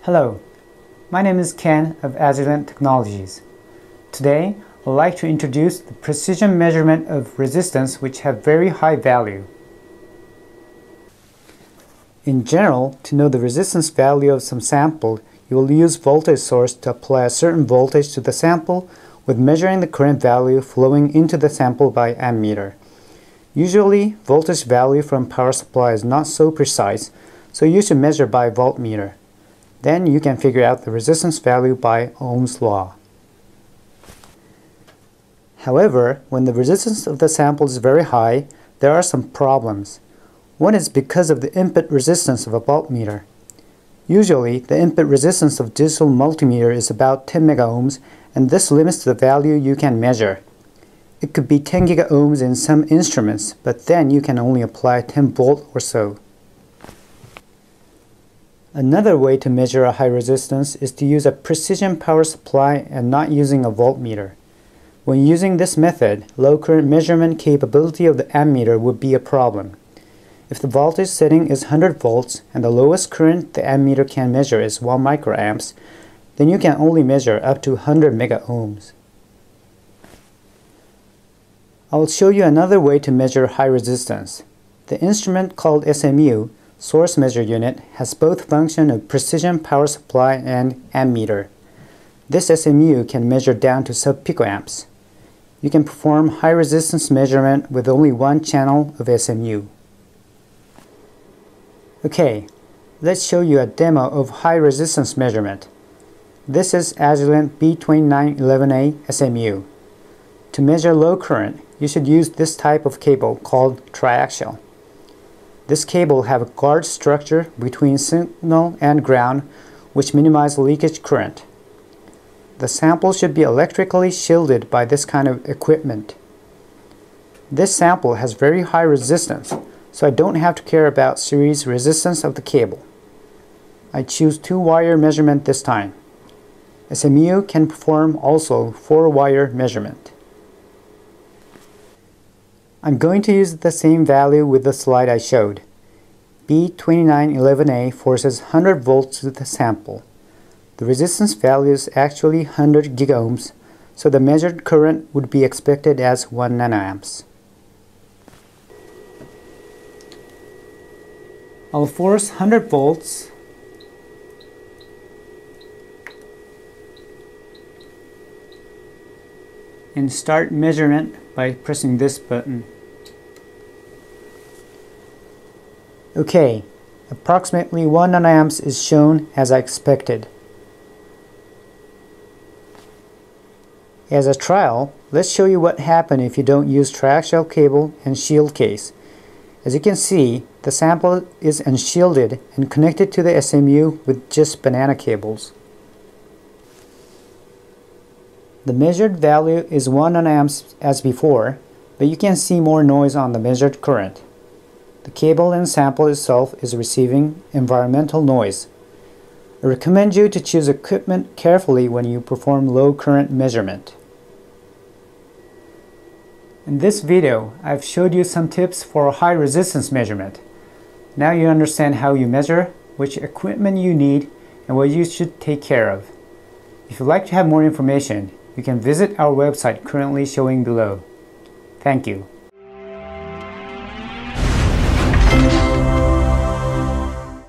Hello, my name is Ken of Agilent Technologies. Today, I'd like to introduce the precision measurement of resistance which have very high value. In general, to know the resistance value of some sample, you will use voltage source to apply a certain voltage to the sample with measuring the current value flowing into the sample by ammeter. Usually, voltage value from power supply is not so precise, so you should measure by voltmeter. Then you can figure out the resistance value by Ohm's law. However, when the resistance of the sample is very high, there are some problems. One is because of the input resistance of a voltmeter. Usually, the input resistance of digital multimeter is about 10 megaohms, and this limits the value you can measure. It could be 10 gigaohms in some instruments, but then you can only apply 10 volt or so. Another way to measure a high resistance is to use a precision power supply and not using a voltmeter. When using this method, low current measurement capability of the ammeter would be a problem. If the voltage setting is 100 volts and the lowest current the ammeter can measure is 1 microamps, then you can only measure up to 100 megaohms. I will show you another way to measure high resistance. The instrument called SMU, Source Measure Unit, has both function of precision power supply and ammeter. This SMU can measure down to sub-picoamps. You can perform high resistance measurement with only one channel of SMU. Okay, let's show you a demo of high resistance measurement. This is Agilent B2900 SMU. To measure low current, you should use this type of cable called triaxial. This cable have a guard structure between signal and ground which minimize leakage current. The sample should be electrically shielded by this kind of equipment. This sample has very high resistance, so I don't have to care about series resistance of the cable. I choose 2-wire measurement this time. SMU can perform also 4-wire measurement. I'm going to use the same value with the slide I showed. B2900 forces 100 volts to the sample. The resistance value is actually 100 gigaohms, so the measured current would be expected as 1 nanoamps. I'll force 100 volts and start measurement by pressing this button. Okay, approximately 1 nanoamps is shown as I expected. As a trial, let's show you what happens if you don't use triaxial cable and shield case. As you can see, the sample is unshielded and connected to the SMU with just banana cables. The measured value is 1 nanoamps as before, but you can see more noise on the measured current. The cable and sample itself is receiving environmental noise. I recommend you to choose equipment carefully when you perform low current measurement. In this video, I've showed you some tips for high resistance measurement. Now you understand how you measure, which equipment you need, and what you should take care of. If you'd like to have more information, you can visit our website currently showing below. Thank you.